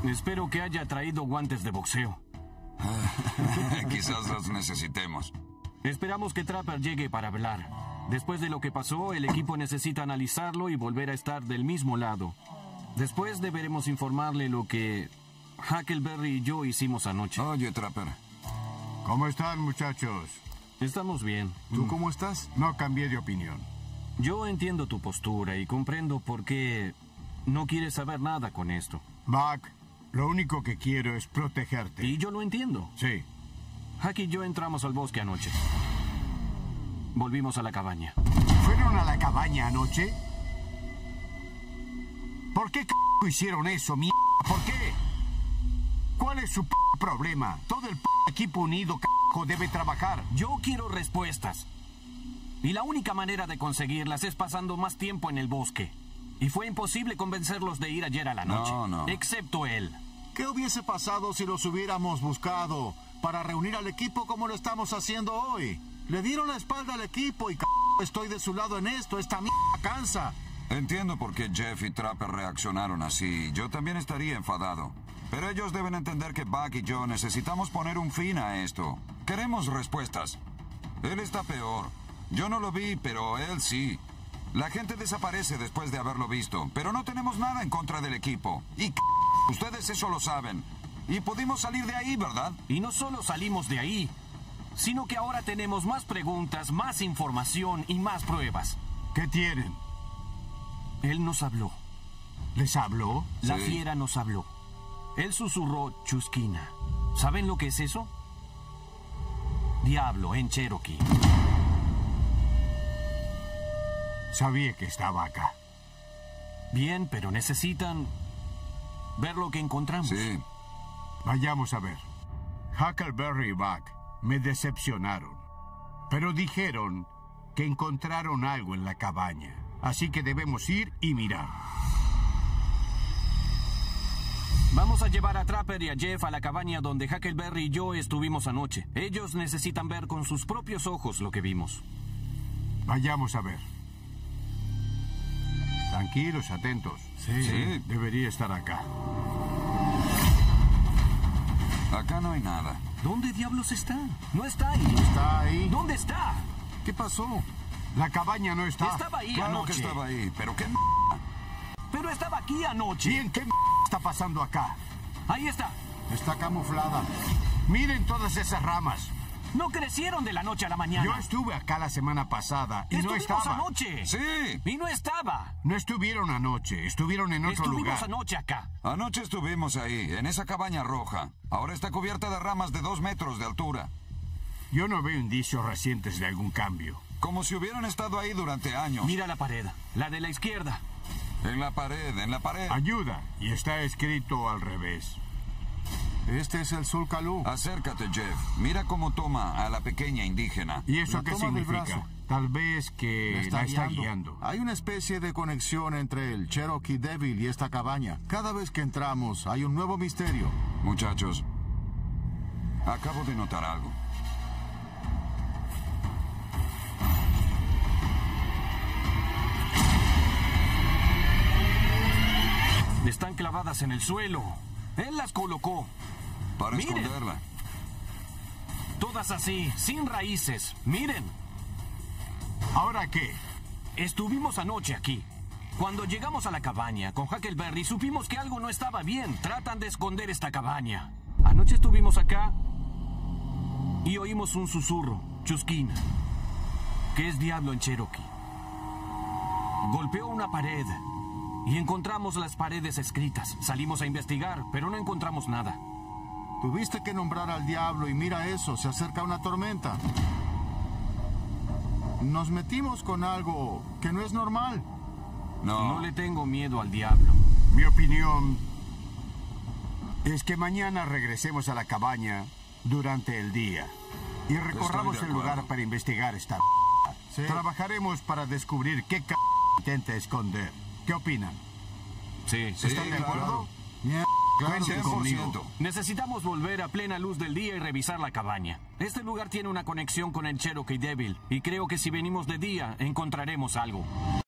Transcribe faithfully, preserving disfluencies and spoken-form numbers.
Espero que haya traído guantes de boxeo. Quizás los necesitemos. Esperamos que Trapper llegue para hablar. Después de lo que pasó, el equipo necesita analizarlo y volver a estar del mismo lado. Después deberemos informarle lo que Huckleberry y yo hicimos anoche. Oye, Trapper. ¿Cómo están, muchachos? Estamos bien. ¿Tú cómo estás? No cambié de opinión. Yo entiendo tu postura y comprendo por qué no quieres saber nada con esto. Buck, lo único que quiero es protegerte. Y yo lo entiendo. Sí. Huck y yo entramos al bosque anoche. Volvimos a la cabaña. ¿Fueron a la cabaña anoche? ¿Por qué c hicieron eso, mierda? ¿Por qué? ¿Cuál es su p problema? Todo el p equipo unido, c debe trabajar. Yo quiero respuestas. Y la única manera de conseguirlas es pasando más tiempo en el bosque. Y fue imposible convencerlos de ir ayer a la noche. No, no. Excepto él. ¿Qué hubiese pasado si los hubiéramos buscado para reunir al equipo como lo estamos haciendo hoy? Le dieron la espalda al equipo y c estoy de su lado en esto. Esta mierda cansa. Entiendo por qué Jeff y Trapper reaccionaron así. Yo también estaría enfadado. Pero ellos deben entender que Buck y yo necesitamos poner un fin a esto. Queremos respuestas. Él está peor. Yo no lo vi, pero él sí. La gente desaparece después de haberlo visto, pero no tenemos nada en contra del equipo. Y c ustedes eso lo saben. Y pudimos salir de ahí, ¿verdad? Y no solo salimos de ahí, sino que ahora tenemos más preguntas, más información y más pruebas. ¿Qué tienen? Él nos habló. ¿Les habló? La Sí. fiera nos habló. Él susurró chusquina. ¿Saben lo que es eso? Diablo en Cherokee. Sabía que estaba acá. Bien, pero necesitan ver lo que encontramos. Sí. Vayamos a ver. Huckleberry y Buck me decepcionaron. Pero dijeron que encontraron algo en la cabaña. Así que debemos ir y mirar. Vamos a llevar a Trapper y a Jeff a la cabaña donde Huckleberry y yo estuvimos anoche. Ellos necesitan ver con sus propios ojos lo que vimos. Vayamos a ver. Tranquilos, atentos. Sí. Sí. Debería estar acá. Acá no hay nada. ¿Dónde diablos está? No está ahí. ¿Está ahí? ¿Dónde está? ¿Qué pasó? La cabaña no está. Estaba ahí Claro anoche. que estaba ahí, pero qué m... Pero estaba aquí anoche. Bien, ¿qué m está pasando acá? Ahí está. Está camuflada. Miren todas esas ramas. No crecieron de la noche a la mañana. Yo estuve acá la semana pasada y no Estuvimos estaba. anoche. Sí. Y no estaba. No estuvieron anoche, estuvieron en otro Estuvimos lugar. anoche acá. Anoche estuvimos ahí, en esa cabaña roja. Ahora está cubierta de ramas de dos metros de altura. Yo no veo indicios recientes de algún cambio. Como si hubieran estado ahí durante años. Mira la pared, la de la izquierda. En la pared, en la pared. Ayuda, y está escrito al revés. Este es el Sulcalú. Acércate, Jeff. Mira cómo toma a la pequeña indígena. ¿Y eso La qué toma del significa? brazo. Tal vez que la está guiando. Hay una especie de conexión entre el Cherokee Devil y esta cabaña. Cada vez que entramos hay un nuevo misterio. Muchachos, acabo de notar algo. Están clavadas en el suelo. Él las colocó. Para Miren. esconderla. Todas así, sin raíces. Miren. ¿Ahora qué? Estuvimos anoche aquí. Cuando llegamos a la cabaña con Huckleberry, supimos que algo no estaba bien. Tratan de esconder esta cabaña. Anoche estuvimos acá y oímos un susurro, chusquina, que es diablo en Cherokee. Golpeó una pared y encontramos las paredes escritas. Salimos a investigar, pero no encontramos nada. Tuviste que nombrar al diablo y mira eso, se acerca una tormenta. Nos metimos con algo que no es normal. No. No le tengo miedo al diablo. Mi opinión es que mañana regresemos a la cabaña durante el día y recorramos Estoy el de lugar acuerdo. para investigar esta. Sí. Trabajaremos para descubrir qué c intenta esconder. ¿Qué opinan? Sí. Sí, ¿Están de claro. acuerdo? Mierda, claro que Cuenten cien por conmigo. ciento. Necesitamos volver a plena luz del día y revisar la cabaña. Este lugar tiene una conexión con el Cherokee Devil y creo que si venimos de día encontraremos algo.